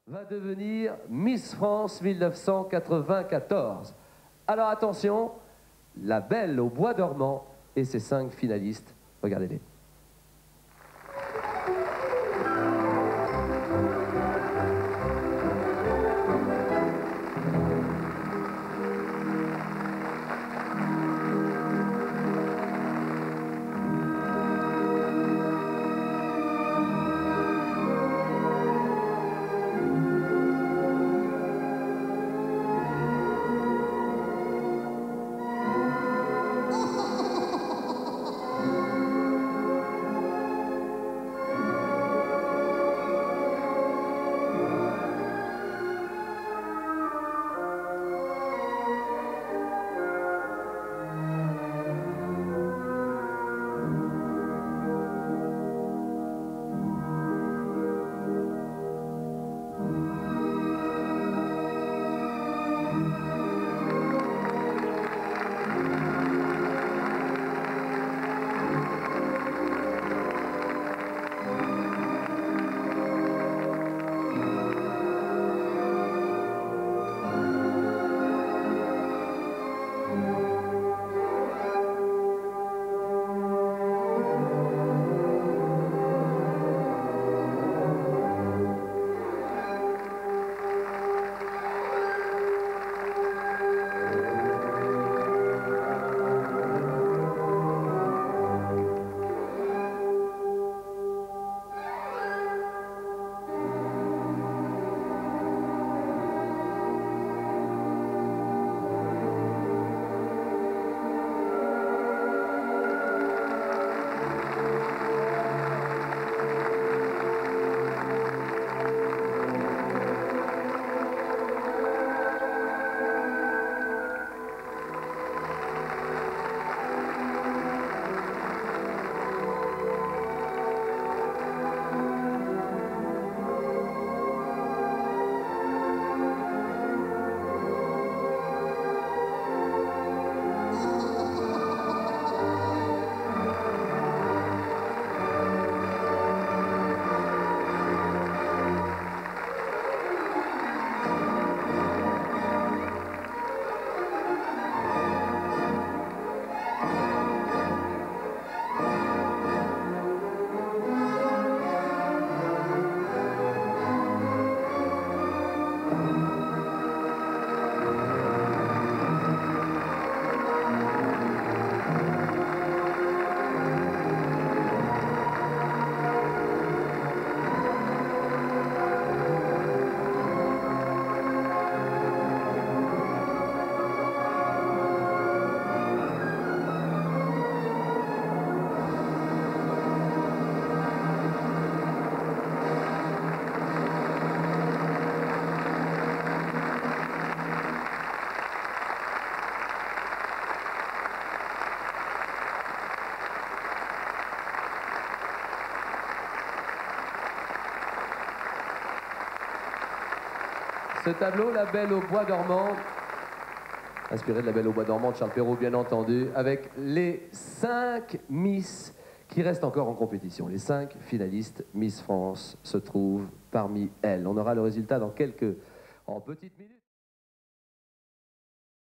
va devenir Miss France 1994. Alors attention, la Belle au bois dormant et ses 5 finalistes. Regardez-les. Ce tableau, La Belle au bois dormant, inspiré de La Belle au bois dormant de Charles Perrault, bien entendu, avec les 5 Miss qui restent encore en compétition. Les 5 finalistes Miss France se trouvent parmi elles. On aura le résultat en petites minutes.